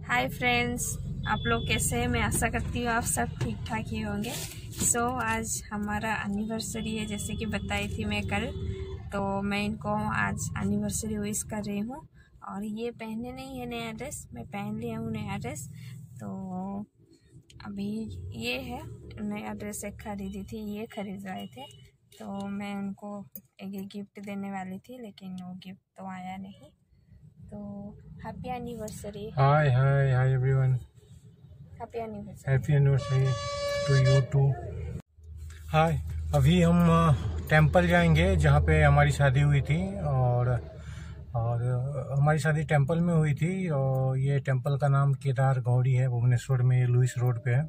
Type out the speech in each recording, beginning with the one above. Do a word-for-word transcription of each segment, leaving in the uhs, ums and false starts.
Hi friends, आप लोग कैसे हैं? मैं आशा करती हूँ आप सब ठीक ठाक ही होंगे। सो so, आज हमारा एनिवर्सरी है, जैसे कि बताई थी मैं कल। तो मैं इनको आज एनिवर्सरी विश कर रही हूँ। और ये पहने नहीं है नया ड्रेस, मैं पहन लिया हूँ नया ड्रेस। तो अभी ये है नया ड्रेस, एक खरीदी थी, ये खरीदवाए थे। तो मैं उनको एक गिफ्ट देने वाली थी, लेकिन वो गिफ्ट तो आया नहीं। तो happy anniversary. Hi hi hi everyone, happy anniversary. Happy anniversary to you too. Hi, अभी हम टेंपल जाएंगे जहाँ पे हमारी शादी हुई थी। और और हमारी शादी टेंपल में हुई थी। और ये टेंपल का नाम केदार गौड़ी है, भुवनेश्वर में, लुइस रोड पे है।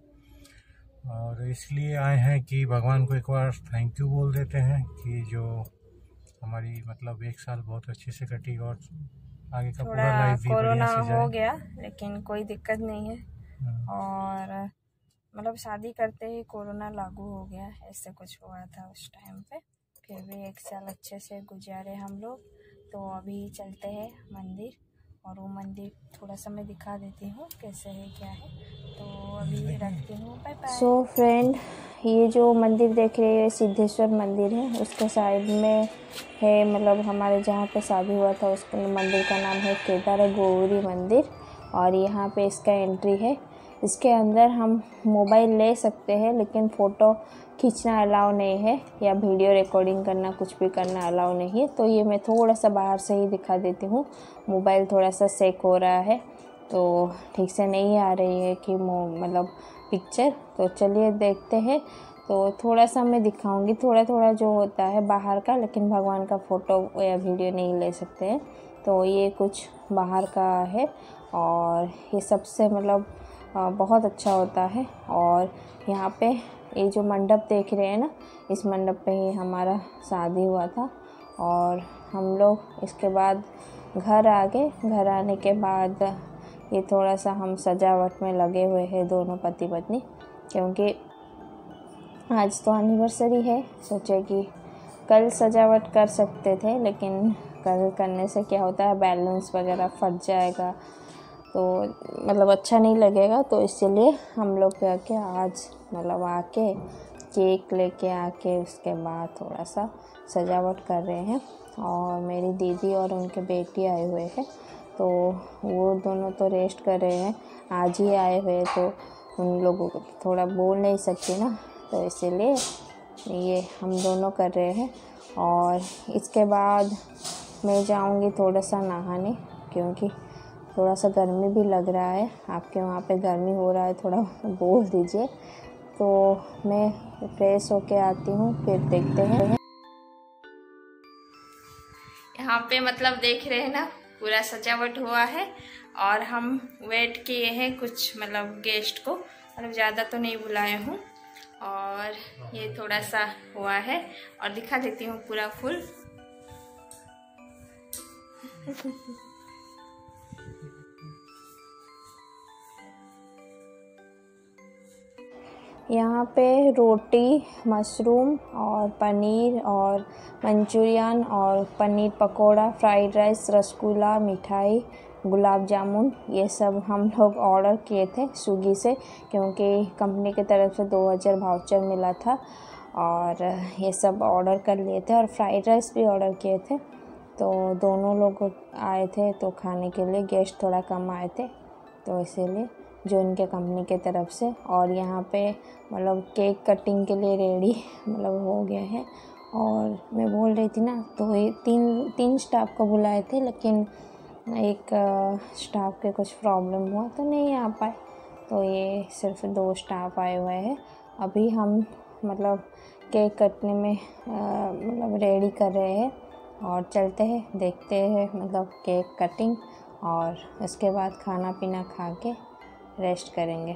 और इसलिए आए हैं कि भगवान को एक बार थैंक यू बोल देते हैं कि जो हमारी मतलब एक साल बहुत अच्छे से कटी और आगे का पूरा लाइफ भी बढ़िया से जाए। हो गया, लेकिन कोई दिक्कत नहीं है। और मतलब शादी करते ही कोरोना लागू हो गया, ऐसे कुछ हुआ था उस टाइम पे। फिर भी एक साल अच्छे से गुजारे हम लोग। तो अभी चलते हैं मंदिर, और वो मंदिर थोड़ा सा मैं दिखा देती हूँ कैसे है क्या है। तो अभी रखती हूँ, बाय बाय। सो फ्रेंड, ये जो मंदिर देख रहे हैं सिद्धेश्वर मंदिर है, उसके साइड में है, मतलब हमारे जहाँ पे शादी हुआ था उसके मंदिर का नाम है केदार गौरी मंदिर। और यहाँ पे इसका एंट्री है। इसके अंदर हम मोबाइल ले सकते हैं, लेकिन फ़ोटो खींचना अलाउ नहीं है, या वीडियो रिकॉर्डिंग करना, कुछ भी करना अलाउ नहीं है। तो ये मैं थोड़ा सा बाहर से ही दिखा देती हूँ। मोबाइल थोड़ा सा शेक हो रहा है, तो ठीक से नहीं आ रही है कि मतलब पिक्चर। तो चलिए देखते हैं। तो थोड़ा सा मैं दिखाऊंगी, थोड़ा थोड़ा जो होता है बाहर का, लेकिन भगवान का फ़ोटो या वीडियो नहीं ले सकते हैं। तो ये कुछ बाहर का है, और ये सबसे मतलब बहुत अच्छा होता है। और यहाँ पे ये जो मंडप देख रहे हैं ना, इस मंडप पे ही हमारा शादी हुआ था। और हम लोग इसके बाद घर आ गए। घर आने के बाद ये थोड़ा सा हम सजावट में लगे हुए हैं, दोनों पति पत्नी, क्योंकि आज तो एनिवर्सरी है। सोचे कि कल सजावट कर सकते थे, लेकिन कल करने से क्या होता है, बैलून्स वगैरह फट जाएगा, तो मतलब अच्छा नहीं लगेगा। तो इसलिए हम लोग क्या के आज मतलब आके केक लेके आके उसके बाद थोड़ा सा सजावट कर रहे हैं। और मेरी दीदी और उनके बेटी आए हुए हैं, तो वो दोनों तो रेस्ट कर रहे हैं। आज ही आए हुए, तो उन लोगों को थोड़ा बोल नहीं सकती ना, तो इसीलिए ये हम दोनों कर रहे हैं। और इसके बाद मैं जाऊंगी थोड़ा सा नहाने, क्योंकि थोड़ा सा गर्मी भी लग रहा है। आपके वहाँ पे गर्मी हो रहा है, थोड़ा बोल दीजिए। तो मैं फ्रेश होके आती हूँ, फिर देखते हैं। यहाँ पे मतलब देख रहे हैं ना, पूरा सजावट हुआ है। और हम वेट किए हैं कुछ मतलब गेस्ट को, मतलब ज़्यादा तो नहीं बुलाए हूँ। और ये थोड़ा सा हुआ है, और दिखा देती हूँ पूरा फुल। यहाँ पे रोटी, मशरूम और पनीर और मंचूरियन और पनीर पकोड़ा, फ्राइड राइस, रसगुल्ला, मिठाई, गुलाब जामुन, ये सब हम लोग ऑर्डर किए थे स्विगी से, क्योंकि कंपनी की तरफ से दो हज़ार वाउचर मिला था। और ये सब ऑर्डर कर लिए थे, और फ्राइड राइस भी ऑर्डर किए थे। तो दोनों लोग आए थे तो खाने के लिए, गेस्ट थोड़ा कम आए थे, तो इसीलिए जो इनके कंपनी के तरफ से। और यहाँ पे मतलब केक कटिंग के लिए रेडी मतलब हो गया है। और मैं बोल रही थी ना, तो ये तीन तीन स्टाफ को बुलाए थे, लेकिन एक स्टाफ के कुछ प्रॉब्लम हुआ तो नहीं आ पाए, तो ये सिर्फ दो स्टाफ आए हुए हैं। अभी हम मतलब केक कटने में मतलब रेडी कर रहे हैं, और चलते हैं, देखते हैं मतलब केक कटिंग, और उसके बाद खाना पीना खा के रेस्ट करेंगे।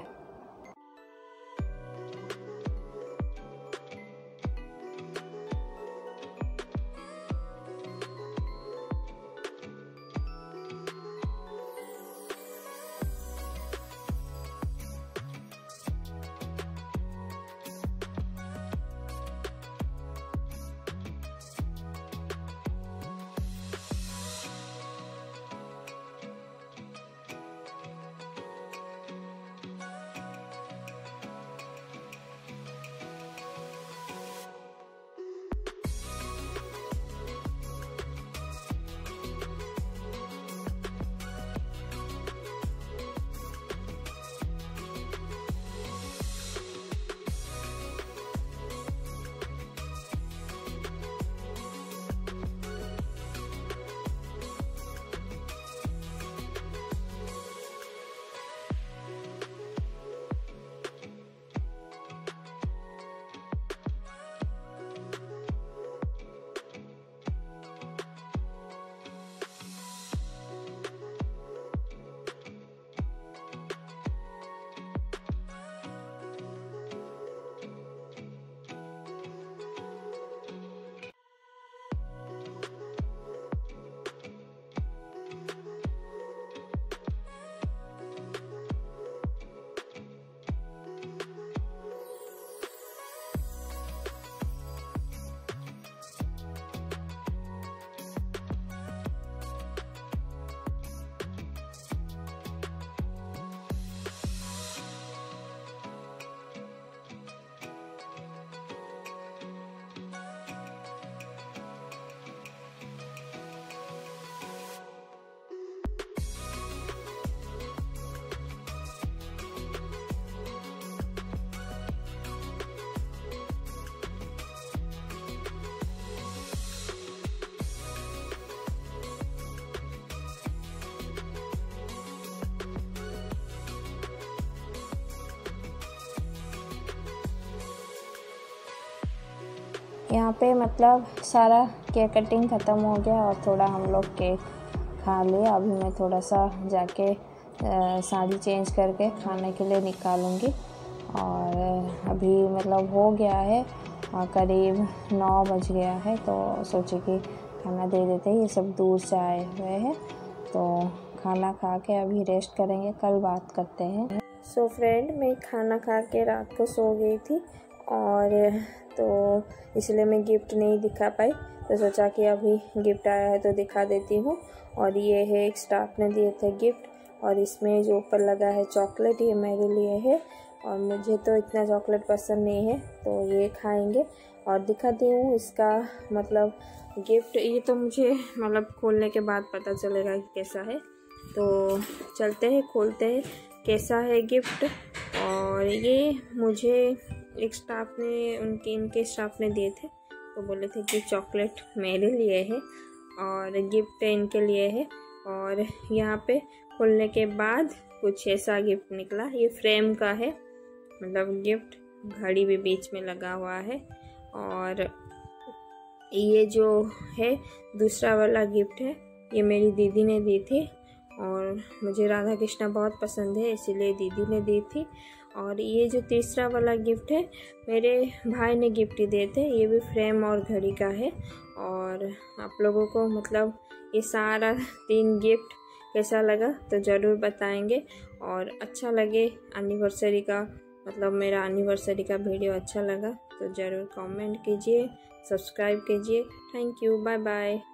यहाँ पे मतलब सारा केक कटिंग ख़त्म हो गया और थोड़ा हम लोग केक खा लिया। अभी मैं थोड़ा सा जाके साड़ी चेंज करके खाने के लिए निकालूंगी। और अभी मतलब हो गया है करीब नौ बज गया है, तो सोचे कि खाना दे देते हैं। ये सब दूर से आए हुए हैं, तो खाना खा के अभी रेस्ट करेंगे, कल बात करते हैं। सो फ्रेंड, मैं खाना खा के रात को सो गई थी और तो इसलिए मैं गिफ्ट नहीं दिखा पाई, तो सोचा कि अभी गिफ्ट आया है तो दिखा देती हूँ। और ये है एक स्टाफ ने दिए थे गिफ्ट, और इसमें जो ऊपर लगा है चॉकलेट, ये मेरे लिए है और मुझे तो इतना चॉकलेट पसंद नहीं है, तो ये खाएंगे। और दिखाती हूँ इसका मतलब गिफ्ट। ये तो मुझे मतलब खोलने के बाद पता चलेगा कि कैसा है, तो चलते हैं खोलते हैं कैसा है गिफ्ट। और ये मुझे एक स्टाफ ने उनके इनके स्टाफ ने दिए थे, तो बोले थे कि चॉकलेट मेरे लिए है और गिफ्ट इनके लिए है। और यहाँ पे खोलने के बाद कुछ ऐसा गिफ्ट निकला। ये फ्रेम का है, मतलब गिफ्ट, घड़ी भी बीच में लगा हुआ है। और ये जो है दूसरा वाला गिफ्ट है, ये मेरी दीदी ने दी थी और मुझे राधा कृष्णा बहुत पसंद है, इसीलिए दीदी ने दी थी। और ये जो तीसरा वाला गिफ्ट है, मेरे भाई ने गिफ्ट दिए थे। ये भी फ्रेम और घड़ी का है। और आप लोगों को मतलब ये सारा तीन गिफ्ट कैसा लगा तो ज़रूर बताएंगे। और अच्छा लगे एनिवर्सरी का, मतलब मेरा एनिवर्सरी का वीडियो अच्छा लगा तो ज़रूर कमेंट कीजिए, सब्सक्राइब कीजिए। Thank you, bye bye.